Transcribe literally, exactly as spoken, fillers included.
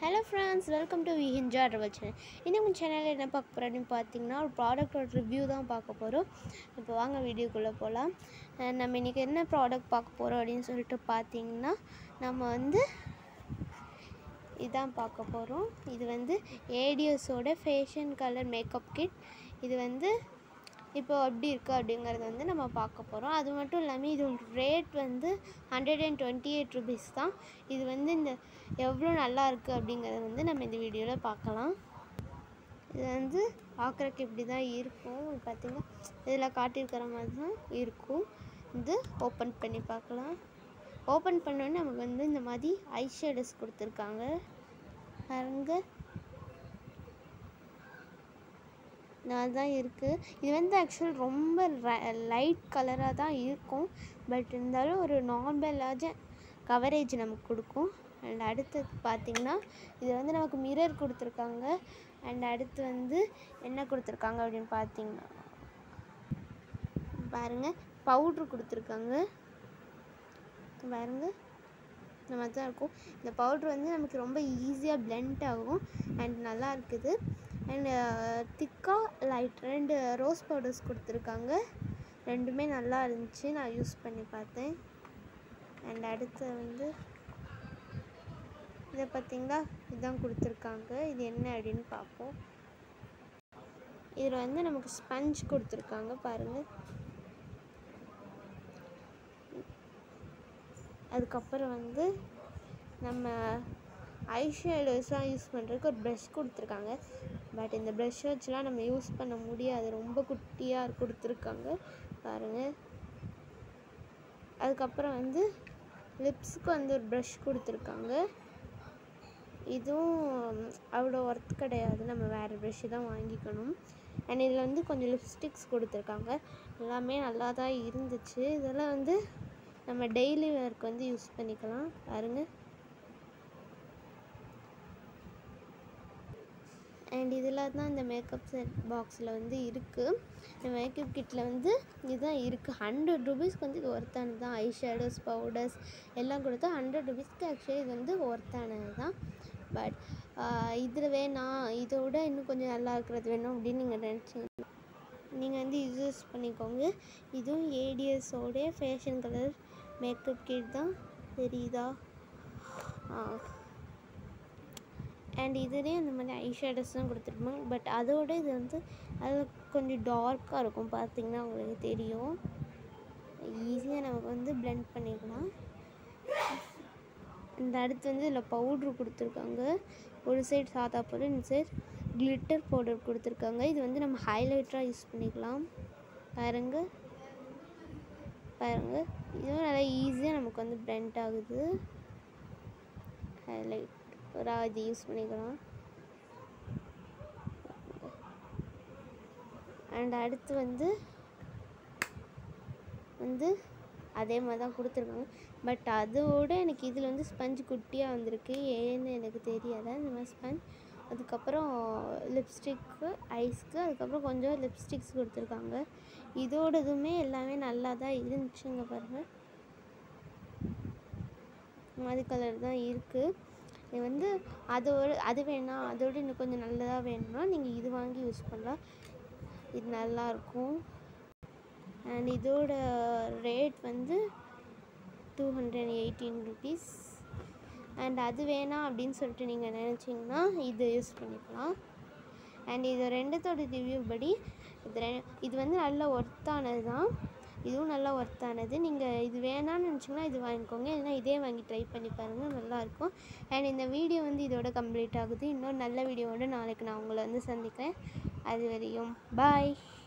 Hello friends, welcome to Vihinja Travel Channel. In this channel, என்ன பார்க்க போறோம்னு பார்த்தீங்கன்னா ஒரு ப்ராடக்ட்டோட ரிவ்யூ தான் பார்க்க போறோம். இப்போ வாங்க வீடியோக்குள்ள போலாம். நம்ம இன்னைக்கு என்ன ப்ராடக்ட் பார்க்க போறோம் அப்படினு சொல்லிட்டு பார்த்தீங்கன்னா நம்ம வந்து இதான் பார்க்க போறோம். இது வந்து ஏடிஎஸ் ஓட ஃபேஷன் கலர் மேக்கப் கிட். இது வந்து இப்போ எப்படி இருக்குது அப்படிங்கிறது வந்து நம்ம பார்க்க போகிறோம். அது மட்டும் இல்லாமல் இது ரேட் வந்து hundred and twenty eight rupees தான். இது வந்து இந்த எவ்வளோ நல்லா இருக்குது அப்படிங்கிறத வந்து நம்ம இந்த வீடியோவில் பார்க்கலாம். இது வந்து பார்க்குறக்கு இப்படி தான் இருக்கும். பார்த்திங்கன்னா இதில் காட்டியிருக்கிற மாதிரி தான் இருக்கும். இது ஓப்பன் பண்ணி பார்க்கலாம். ஓப்பன் பண்ணோன்னே நமக்கு வந்து இந்த மாதிரி ஐ ஷேடோஸ் கொடுத்துருக்காங்க. பாருங்க, நான் தான் இருக்குது. இது வந்து ஆக்சுவல் ரொம்ப லைட் கலராக தான் இருக்கும். பட் இருந்தாலும் ஒரு நார்மலாக கவரேஜ் நமக்கு கொடுக்கும். அண்ட் அடுத்தது பார்த்திங்கன்னா இது வந்து நமக்கு மிரர் கொடுத்துருக்காங்க. அண்ட் அடுத்து வந்து என்ன கொடுத்துருக்காங்க அப்படின்னு பார்த்திங்கன்னா பாருங்கள், பவுட்ரு கொடுத்துருக்காங்க. பாருங்கள், இந்த மாதிரி தான் இருக்கும். இந்த பவுட்ரு வந்து நமக்கு ரொம்ப ஈஸியாக பிளெண்ட் ஆகும். அண்ட் நல்லா இருக்குது. அண்ட் திக்காக லைட் ரெண்டு ரோஸ் பவுடர்ஸ் கொடுத்துருக்காங்க. ரெண்டுமே நல்லா இருந்துச்சு, நான் யூஸ் பண்ணி பார்த்தேன். அண்ட் அடுத்து வந்து இதை பார்த்திங்களா, இதுதான் கொடுத்துருக்காங்க. இது என்ன அப்படின்னு பார்ப்போம். இதில் வந்து நமக்கு ஸ்பஞ்ச் கொடுத்துருக்காங்க பாருங்கள். அதுக்கப்புறம் வந்து நம்ம ஐ ஷேடோஸ்லாம் யூஸ் பண்ணுறதுக்கு ஒரு ப்ரஷ் கொடுத்துருக்காங்க. பட் இந்த ப்ரஷ் வச்சுலாம் நம்ம யூஸ் பண்ண முடியாது, ரொம்ப குட்டியாக கொடுத்துருக்காங்க பாருங்கள். அதுக்கப்புறம் வந்து லிப்ஸுக்கு வந்து ஒரு ப்ரஷ் கொடுத்துருக்காங்க. இதுவும் அவ்வளோ ஒர்த் கிடையாது, நம்ம வேறு ப்ரஷ்ஷு தான் வாங்கிக்கணும். அண்ட் இதில் வந்து கொஞ்சம் லிப்ஸ்டிக்ஸ் கொடுத்துருக்காங்க. எல்லாமே நல்லா தான் இருந்துச்சு. இதெல்லாம் வந்து நம்ம டெய்லி வேர்க்கு வந்து யூஸ் பண்ணிக்கலாம் பாருங்கள். அண்ட் இதில் தான் இந்த மேக்கப் செட் பாக்ஸில் வந்து இருக்குது. இந்த மேக்கப் கிட்டில் வந்து இதுதான் இருக்குது. ஹண்ட்ரட் ருபீஸ்க்கு வந்து இது ஒர்த்தானது தான். ஐ ஷேடோஸ், பவுடர்ஸ் எல்லாம் கொடுத்தா ஹண்ட்ரட் ருபீஸ்க்கு ஆக்சுவலி இது வந்து ஒர்த்தானது தான். பட் இதில் வேணாம், இதோட இன்னும் கொஞ்சம் நல்லா இருக்கிறது வேணும் அப்படின்னு நீங்கள் நினச்சிங்கன்னா நீங்கள் வந்து இது யூஸ் பண்ணிக்கோங்க. இதுவும் ஏடிஎஸோடைய ஃபேஷன் கலர் மேக்கப் கிட் தான், தெரியுதா? அண்ட் இதுலேயே அந்த மாதிரி ஐ ஷேடோஸ் தான் கொடுத்துருப்பாங்க. பட் அதோட இது வந்து அதில் கொஞ்சம் டார்க்காக இருக்கும். பார்த்திங்கன்னா உங்களுக்கு தெரியும். ஈஸியாக நமக்கு வந்து பிளெண்ட் பண்ணிக்கலாம். இந்த அடுத்து வந்து இதில் பவுட்ரு கொடுத்துருக்காங்க. ஒரு சைடு சாதா பவுடர், இந்த சைடு கிளிட்டர் பவுடர் கொடுத்துருக்காங்க. இது வந்து நம்ம ஹைலைட்டராக யூஸ் பண்ணிக்கலாம். பாருங்கள் பாருங்கள், இதுவும் நல்லா ஈஸியாக நமக்கு வந்து பிளெண்ட் ஆகுது. ஹைலைட் ஒரு இது யூஸ் பண்ணிக்கலாம். அண்ட் அடுத்து வந்து வந்து அதே மாதிரி தான் கொடுத்துருக்காங்க. பட் அதோட எனக்கு இதில் வந்து ஸ்பஞ்ச் குட்டியாக வந்திருக்கு, ஏன்னு எனக்கு தெரியலை. இந்த மாதிரி ஸ்பஞ்ச், அதுக்கப்புறம் லிப்ஸ்டிக்கு, ஐஸ்க்கு, அதுக்கப்புறம் கொஞ்சம் லிப்ஸ்டிக்ஸ் கொடுத்துருக்காங்க. இதோட இதுவுமே எல்லாமே நல்லா தான் இருந்துச்சுங்க பாருங்கள். மாதிரி கலர் தான் இருக்குது. இது வந்து அதோட அது வேணாம், அதோடு இன்னும் கொஞ்சம் நல்லதாக வேணும்னா நீங்கள் இது வாங்கி யூஸ் பண்ணலாம். இது நல்லாயிருக்கும். அண்ட் இதோட ரேட் வந்து two hundred eighteen rupees. And அது வேணாம் அப்படின்னு சொல்லிட்டு நீங்கள் நினச்சிங்கன்னா இது யூஸ் பண்ணிக்கலாம். அண்ட் இது ரெண்டுத்தோட ரிவ்யூ படி இது ரெ இது வந்து நல்ல ஒர்த்தானது தான். இதுவும் நல்லா ஒர்த்தானது. நீங்கள் இது வேணான்னு நினச்சிங்கன்னா இது வாங்கிக்கோங்க, இல்லைனா இதே வாங்கி ட்ரை பண்ணி பாருங்கள், நல்லாயிருக்கும். அண்ட் இந்த வீடியோ வந்து இதோட கம்ப்ளீட் ஆகுது. இன்னொரு நல்ல வீடியோவோட நாளைக்கு நான் உங்களை வந்து சந்திக்கிறேன். அது வரையும் பாய்.